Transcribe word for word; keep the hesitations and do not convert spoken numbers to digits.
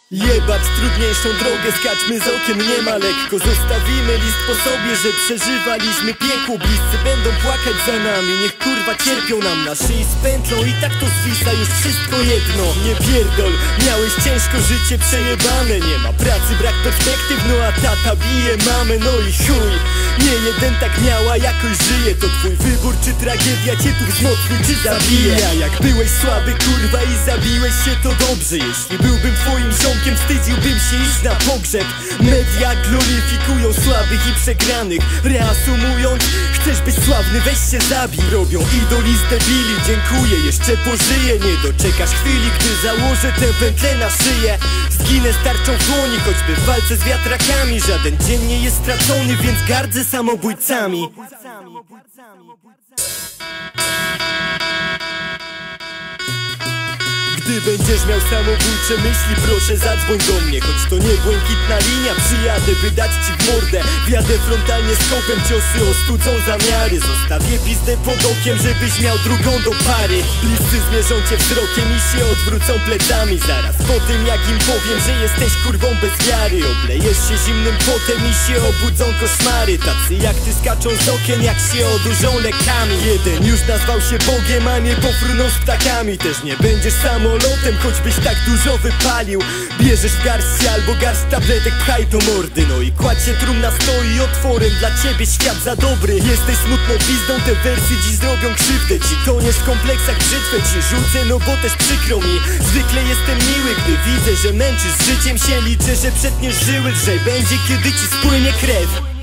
Jebać trudniejszą drogę, skaczmy z okien, nie ma lekko. Zostawimy list po sobie, że przeżywaliśmy piekło. Bliscy będą płakać za nami, niech kurwa cierpią nam na szyi z pętlą. I tak to zwisa już wszystko jedno. Nie pierdol, miałeś ciężko życie przejebane. Nie ma pracy, brak perspektyw, no a tata bije mamę. No i chuj, nie jeden tak miała, jakoś żyje. To twój wybór, czy tragedia cię tu wzmocni, czy zabija. Jak byłeś słaby kurwa i zabiłeś się, to dobrze. Jeśli byłbym twoim ziomkiem, wstydziłbym się iść na pogrzeb. Media gloryfikują słabych i przegranych. Reasumując, chcesz być sławny, weź się zabij. Robią idoli z debili, dziękuję, jeszcze pożyję. Nie doczekasz chwili, gdy założę tę pętlę na szyję. Zginę z tarczą w dłoni, choćby w walce z wiatrakami. Żaden dzień nie jest stracony, więc gardzę samobójcami. Gdy będziesz miał samobójcze myśli, proszę zadzwoń do mnie. Choć to nie błękitna linia, przyjadę by dać ci w mordę. Wjadę frontalnie z kopem, ciosy ostudzą zamiary. Zostawię pizdę pod okiem, żebyś miał drugą do pary. Bliscy zmierzą cię wzrokiem i się odwrócą plecami. Zaraz po tym jak im powiem, że jesteś kurwą bez wiary. Oblejesz się zimnym potem i się obudzą koszmary. Tacy jak ty skaczą z okien, jak się odurzą lekami. Jeden już nazwał się Bogiem, a nie pofruną z ptakami. Też nie będziesz samolotem, choćbyś tak dużo wypalił. Bierzesz w garści albo garść tabletek, pchaj do mordy. No i kładź się, trumna stoi otworem, dla ciebie świat za dobry. Jesteś smutną pizdą, te wersy dziś zrobią krzywdę ci. Toniesz w kompleksach, brzytwę ci rzucę, no bo też przykro mi. Zwykle jestem miły, gdy widzę, że męczysz życiem się. Liczę, że przetniesz żyły, lżej będzie, kiedy ci spłynie krew.